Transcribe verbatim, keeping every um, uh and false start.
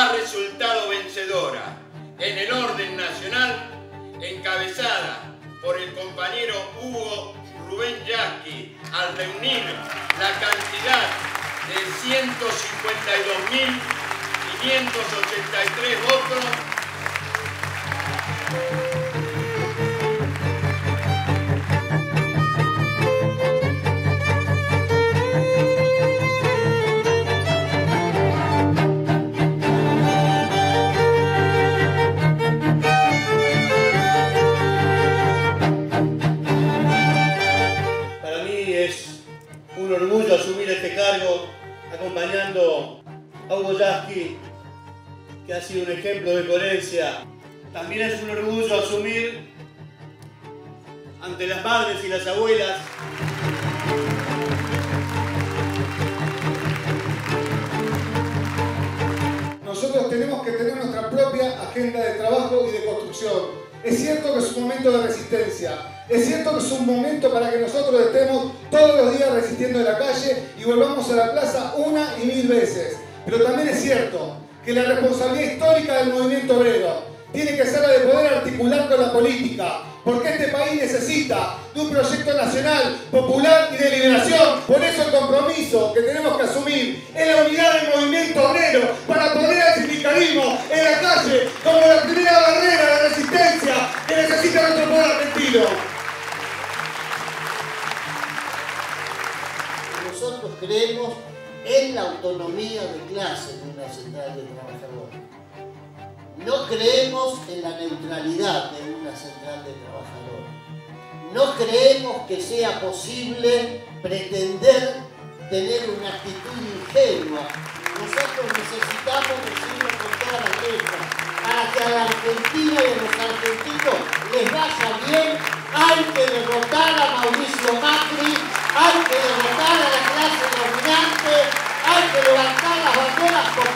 ha resultado vencedora en el orden nacional, encabezada por el compañero Hugo Rubén Yasky, al reunir la cantidad de ciento cincuenta y dos mil quinientos ochenta y tres votos. Un orgullo asumir este cargo acompañando a Hugo Yasky, que ha sido un ejemplo de coherencia. También es un orgullo asumir ante las madres y las abuelas Nosotros tenemos que tener nuestra propia agenda de trabajo y de construcción. Es cierto que es un momento de resistencia, es cierto que es un momento para que nosotros estemos todos los días resistiendo en la calle y volvamos a la plaza una y mil veces. Pero también es cierto que la responsabilidad histórica del movimiento obrero tiene que ser la de poder articular con la política, porque este país necesita de un proyecto nacional, popular y de liberación. Por eso el compromiso que tenemos que asumir es la unidad del movimiento obrero para poner al sindicalismo en la calle como la primera barrera de resistencia que necesita nuestro pueblo argentino. Nosotros creemos en la autonomía de clase de una central de trabajadores. No creemos en la neutralidad de una central de trabajadores. No creemos que sea posible pretender tener una actitud ingenua. Nosotros necesitamos decirlo con todas las letras. Para que a la Argentina y a los argentinos les vaya bien, hay que derrotar a Mauricio Macri, hay que derrotar a la clase dominante, hay que levantar las banderas